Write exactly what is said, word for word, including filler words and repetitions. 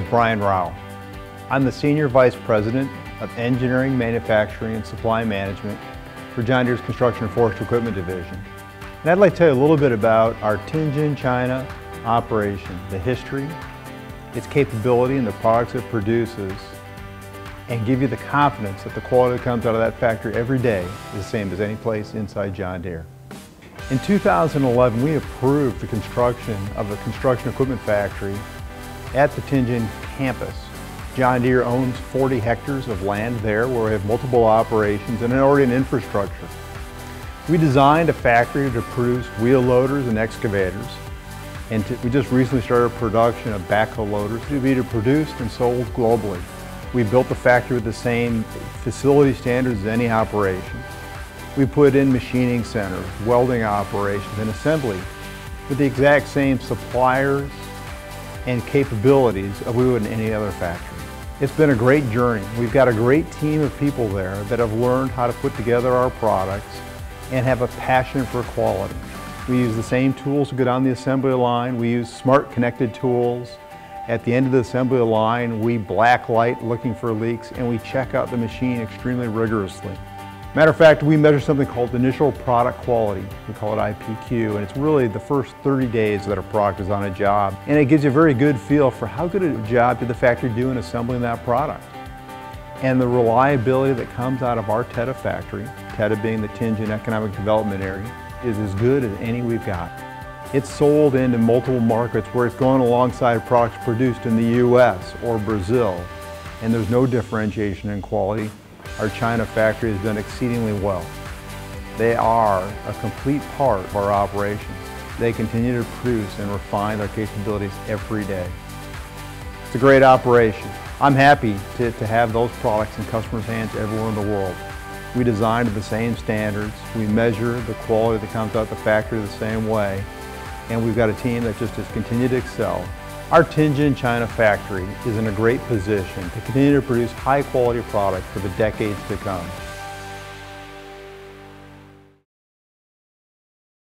Brian Rao. I'm the Senior Vice President of Engineering, Manufacturing, and Supply Management for John Deere's Construction and Forestry Equipment Division. And I'd like to tell you a little bit about our Tianjin, China operation, the history, its capability, and the products it produces, and give you the confidence that the quality that comes out of that factory every day is the same as any place inside John Deere. In two thousand eleven, we approved the construction of a construction equipment factory at the Tianjin campus. John Deere owns forty hectares of land there where we have multiple operations and already an infrastructure. We designed a factory to produce wheel loaders and excavators, and to, we just recently started production of backhoe loaders to be produced and sold globally. We built the factory with the same facility standards as any operation. We put in machining centers, welding operations, and assembly with the exact same suppliers and capabilities as we would in any other factory. It's been a great journey. We've got a great team of people there that have learned how to put together our products and have a passion for quality. We use the same tools to go down the assembly line. We use smart connected tools. At the end of the assembly line, we black light looking for leaks, and we check out the machine extremely rigorously. Matter of fact, we measure something called initial product quality. We call it I P Q, and it's really the first thirty days that a product is on a job. And it gives you a very good feel for how good a job did the factory do in assembling that product. And the reliability that comes out of our Teta factory, Teta being the Tianjin Economic Development Area, is as good as any we've got. It's sold into multiple markets where it's going alongside products produced in the U S or Brazil, and there's no differentiation in quality. Our China factory has done exceedingly well. They are a complete part of our operations. They continue to produce and refine their capabilities every day. It's a great operation. I'm happy to, to have those products in customers' hands everywhere in the world. We design to the same standards. We measure the quality that comes out the factory the same way. And we've got a team that just has continued to excel. Our Tianjin, China factory is in a great position to continue to produce high quality products for the decades to come.